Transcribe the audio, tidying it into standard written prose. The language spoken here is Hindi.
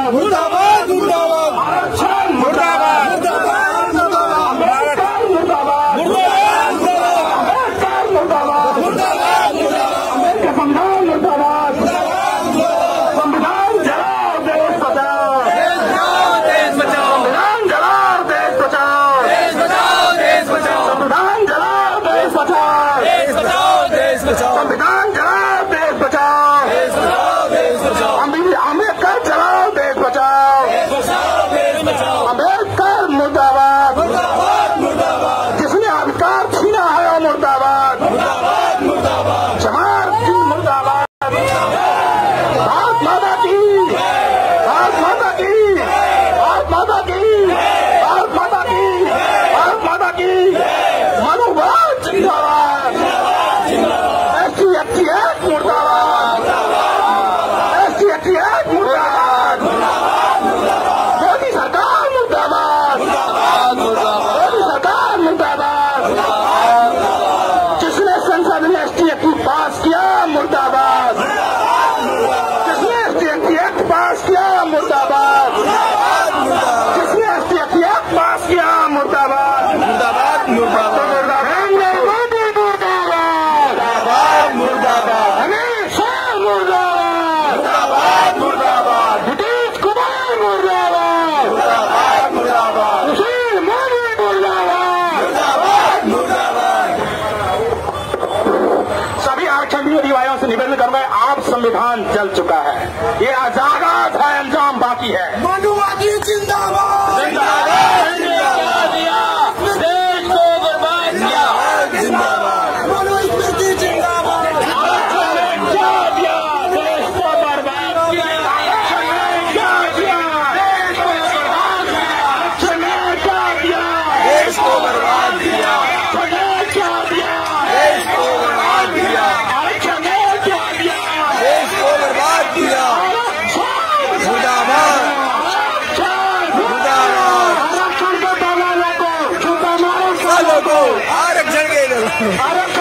मुर्दाबाद मुर्दाबाद आरक्षण मुर्दाबाद अम्बेडकर मुर्दाबाद अम्बेडकर मुर्दाबाद अम्बेडकर संविधान मुर्दाबाद संविधान जलाओ देश बचाओ संविधान जलाओ देश बचाओ संविधान जलाओ देश बचाओ संविधान जलाओ देश बचाओ अम्बेडकर जलाओ देश बचाओ अम्बेडकर मुर्दाबाद जिसने अधिकार छीना है वो मुर्दाबाद जमात की मुर्दाबाद भारत माता की भारत माता की भारत माता की भारत माता की भारत माता की मनोभाव जिंदाबाद SC मुर्दाबाद SC मुर्दाबाद मोदी सरकार मुर्दाबाद मोदी सरकार मुर्दाबाद जिसने संसद में SC पास किया मुर्दाबाद जिसने SC पास किया मुर्दाबाद जिसने SC पास किया मुर्दाबाद मुर्दाबाद मुर्दाबाद नरेंद्र मोदी मुर्दाबाद मुर्दाबाद हमेशा मुर्दाबाद मुर्दाबाद नीतीश कुमार मुर्दाबाद मुर्दाबाद सुशील मोदी मुर्दाबाद मुर्दाबाद सभी आरक्षण विरोधी भाइयों से निवेदन करूंगा, आप संविधान जल चुका है, ये आजाद है, अंजाम बाकी है। मनुवादी जिंदाबाद देश को बर्बाद किया, जिंदाबाद मनुस्मृति जिंदाबाद क्या दिया, देश को बर्बाद किया, क्या दिया, देश को बर्बाद किया, क्या दिया, देश को बर्बाद किया क्या दिया, देश को बर्बाद किया आरक्षण क्या दिया, देश को बर्बाद किया मुर्दाबाद मुर्दाबाद आरक्षण के दावा को झूठा मारो सालों को आरक्षण के आरक्षण